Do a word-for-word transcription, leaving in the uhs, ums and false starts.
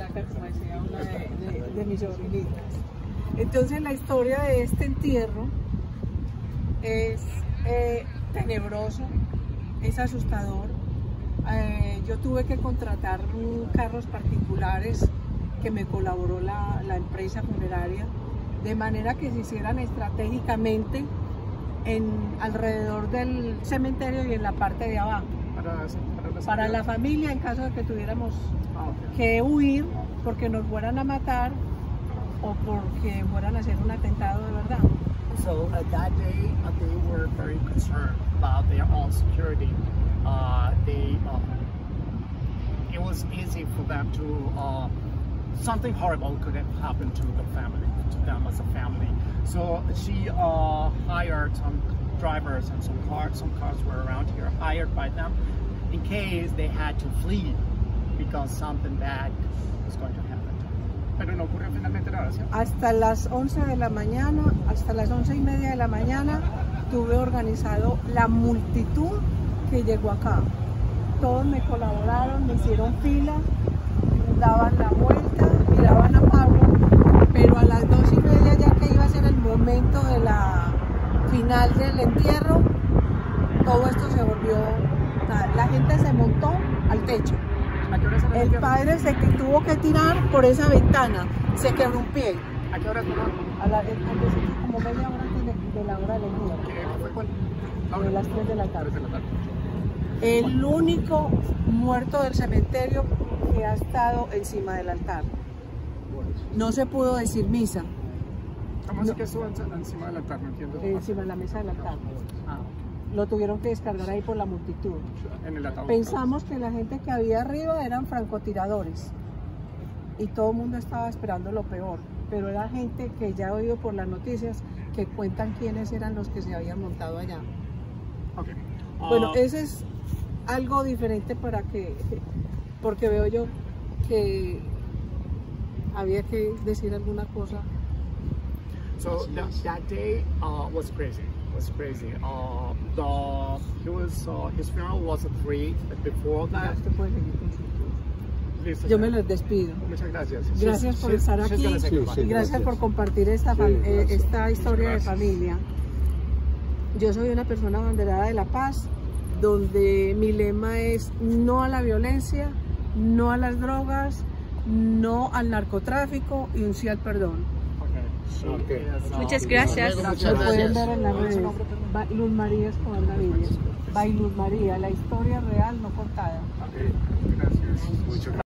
flaca, como decía una de, de, de mis sobrinitas. Entonces la historia de este entierro es eh, tenebroso, es asustador. Eh, yo tuve que contratar um, carros particulares que me colaboró la, la empresa funeraria, de manera que se hicieran estratégicamente en, alrededor del cementerio y en la parte de abajo. Para, para, la, para la familia, en caso de que tuviéramos ah, okay. que huir porque nos fueran a matar o porque fueran a hacer un atentado de verdad. So uh, that day uh, they were very concerned about their own security. Uh, they, uh, it was easy for them to, uh, something horrible could have happened to the family, to them as a family. So she uh, hired some drivers and some cars, some cars were around here, hired by them in case they had to flee because something bad was going to happen. Pero no ocurrió finalmente nada, ¿sí? Hasta las once de la mañana, hasta las once y media de la mañana, tuve organizado la multitud que llegó acá. Todos me colaboraron, me hicieron fila, daban la vuelta, miraban a Pablo, pero a las dos y media, ya que iba a ser el momento de la final del entierro, todo esto se volvió, la gente se montó al techo. El padre se que tuvo que tirar por esa ventana, se quebró un pie. ¿A qué hora tomó? A la, como media hora antes de, de la hora del día. ¿Qué fue cuál? De las tres de la tarde. El único muerto del cementerio que ha estado encima del altar. No se pudo decir misa. ¿Cómo se que estuvo encima del altar? No entiendo. Encima de la mesa del altar. Ah. Lo tuvieron que descargar ahí por la multitud. En el ataúd. Pensamos que la gente que había arriba eran francotiradores y todo el mundo estaba esperando lo peor, pero era gente que ya he oído por las noticias que cuentan quiénes eran los que se habían montado allá. Okay. Uh, bueno, ese es algo diferente para que, porque veo yo que había que decir alguna cosa. So that, that day uh, was crazy. Was crazy. Uh, the he was uh, his funeral was at three. Before that, yo me les despido. Muchas gracias. Gracias por estar aquí y gracias por compartir esta eh, esta historia de familia. Yo soy una persona abanderada de la paz, donde mi lema es no a la violencia, no a las drogas, no al narcotráfico y un sí al perdón. Okay. Muchas gracias. Lo pueden ver en las redes. Luz María Escobar Gaviria. By Luz María, la historia real no contada. Okay. Gracias. Muchas gracias.